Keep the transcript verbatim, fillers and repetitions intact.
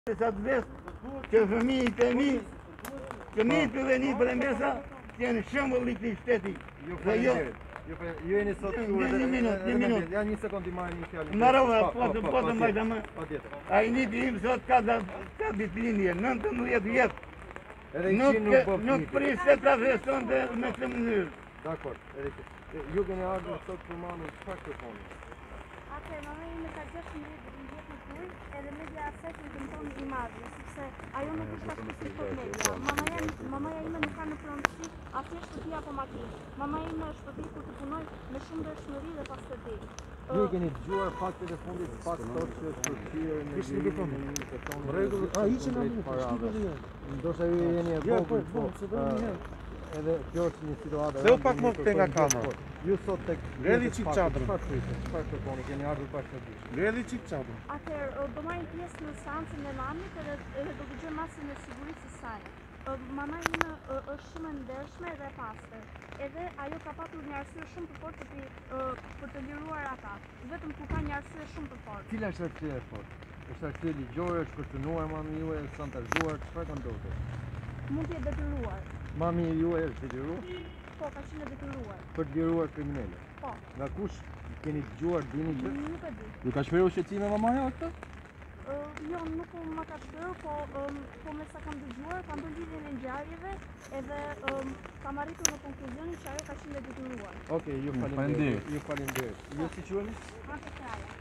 Sa të vesë që fëmijët e mi, fëmijët të venit për e mesa, që janë shembull i këtij shteti. Dhe jo, Ju jeni sot këtu një edhe minutë, një minutë. Ja një sekond i marrë një fjalë. Mbarova, po të po të mbajta më. Patjetër. Ai niti im sot ka da- ka ditëlindje, nëntëmbëdhjetë vjet. Edhe i Nuk qinë nuk po nuk pris se ta festonte me këtë mënyrë. Dakor, edhe që. Ju keni ardhur sot për mamën çfarë kërkoni? Atë mama ime ka gjashtë vjet në kur, edhe media asaj që dëmton i madh, sepse ajo nuk është ashtu si po media. Mamaja mamaja ime nuk ka në pronësi asnjë shtëpi apo makinë. Mamaja ime është vdekur të punoj me shumë dëshmëri dhe pastërti. Ju keni dëgjuar faktet e fundit pak sot që është përfshirë në Kishë një tonë. në Rregull, a hiqen nga mua, shkruaj edhe jo. Ndoshta ju jeni e Ja, po, vogël, po, se bëni një herë. edhe kjo është një situatë. Dhe u pak më këtej nga kamera. Ju sot tek Ngeli çik çadrën. Çfarë kryte? Çfarë kërkoni? Keni ardhur pak të dish. Ngeli çik çadrën. Atëherë do marrim pjesë në seancën e mamit edhe edhe do dëgjoj masën e sigurisë së saj. Mama ime është shumë e ndershme dhe e pastër. Edhe ajo ka patur një arsye shumë të fortë për për të liruar ata. Vetëm kur ka një arsye shumë të fortë. Cila është arsye e fortë? Është arsye ligjore, është kërcënuar mami juaj, është shantazhuar, çfarë ka ndodhur? Mund të jetë detyruar. Mami juaj është detyruar Po, ka qenë detyruar. për të liruar kriminale. Po, Nga kush keni dëgjuar, dini që? nuk e di. Ju ka shprehur shqetësime mamaja këtë? Ë, jo, nuk më ka shkruar, po um, po me sa kam dëgjuar, kam bërë lidhjen e ngjarjeve, edhe um, kam arritur në konkluzionin që ajo ka qenë detyruar. Okej, ju falenderoj. Ju falenderoj. Ju si quheni? Antë Kraja.